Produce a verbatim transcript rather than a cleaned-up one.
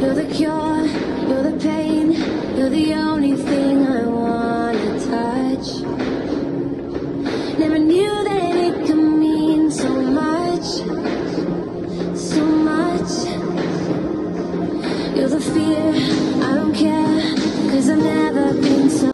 You're the cure, you're the pain, you're the only thing I wanna touch. Never knew that it could mean so much, so much. You're the fear, I don't care, 'cause I've never been so